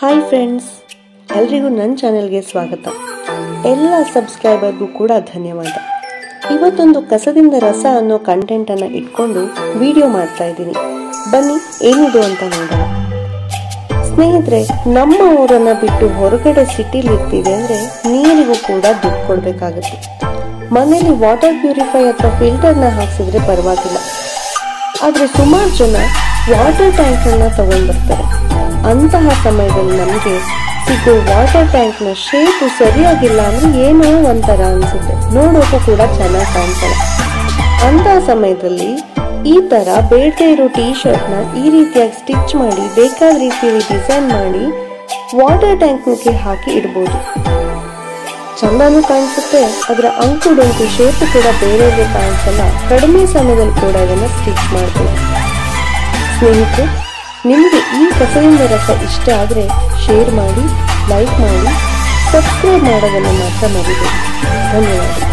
Hi friends, ಎಲ್ರಿಗೂ ನನ್ನ ಚಾನೆಲ್ಗೆ ಸ್ವಾಗತ. ಎಲ್ಲ ಸಬ್ಸ್ಕ್ರೈಬರ್ಗೂ ಕೂಡ ಧನ್ಯವಾದ. ಇವತ್ತೊಂದು ಕಸದಿಂದ ರಸ ಅನ್ನೋ ಕಂಟೆಂಟನ್ನು ಇಟ್ಕೊಂಡು ವಿಡಿಯೋ ಮಾಡ್ತಾ ಇದ್ದೀನಿ. ಬನ್ನಿ ಏನಿದು ಅಂತ ನೋಡೋಣ. ಸ್ನೇಹಿತರೆ, ನಮ್ಮ ಊರನ್ನು ಬಿಟ್ಟು ಹೊರಗಡೆ ಸಿಟಿಲಿ ಇರ್ತೀವಿ ಅಂದರೆ ನೀರಿಗೂ ಕೂಡ ದುಡ್ಡು ಕೊಡಬೇಕಾಗುತ್ತೆ. ಮನೆಯಲ್ಲಿ ವಾಟರ್ ಪ್ಯೂರಿಫೈ ಅಥವಾ ಫಿಲ್ಟರ್ನ ಹಾಕ್ಸಿದ್ರೆ ಪರವಾಗಿಲ್ಲ. ಆದರೆ ಸುಮಾರು ಜನ ವಾಟರ್ ಟ್ಯಾಂಕನ್ನು ತಗೊಂಡು ಬರ್ತಾರೆ. ಅಂತಹ ಸಮಯದಲ್ಲಿ ನಮಗೆ ಸಿಗೋ ವಾಟರ್ ಟ್ಯಾಂಕ್ನ ಶೇಪು ಸರಿಯಾಗಿಲ್ಲ ಅಂದರೆ ಏನೋ ಒಂಥರ ಅನಿಸುತ್ತೆ, ನೋಡೋಕ್ಕೂ ಕೂಡ ಚೆನ್ನಾಗಿ ಕಾಣಿಸಲ್ಲ. ಅಂತಹ ಸಮಯದಲ್ಲಿ ಈ ಥರ ಬೇಡದೇ ಇರೋ ಟೀ ಶರ್ಟ್ನ ಈ ರೀತಿಯಾಗಿ ಸ್ಟಿಚ್ ಮಾಡಿ ಬೇಕಾದ ರೀತಿಯಲ್ಲಿ ಡಿಸೈನ್ ಮಾಡಿ ವಾಟರ್ ಟ್ಯಾಂಕ್ಗೆ ಹಾಕಿ ಇಡ್ಬೋದು. ಚಂದನೂ ಕಾಣಿಸುತ್ತೆ, ಅದರ ಅಂಕು ಡೊಂಕು ಶೇಪು ಕೂಡ ಬೇರೆ ಕಾಣಿಸಲ್ಲ. ಕಡಿಮೆ ಸಮಯದಲ್ಲಿ ಕೂಡ ಇದನ್ನು ಸ್ಟಿಚ್ ಮಾಡ್ಬೋದು. ಸ್ನೇಹಿತರೆ, ನಿಮಗೆ ಈ ಕಸದಿಂದ ರಸ ಇಷ್ಟ ಆದರೆ ಶೇರ್ ಮಾಡಿ, ಲೈಕ್ ಮಾಡಿ, ಸಬ್ಸ್ಕ್ರೈಬ್ ಮಾಡೋದನ್ನು ಮಾತ್ರ ಮರಿಬೇಡಿ. ಧನ್ಯವಾದಗಳು.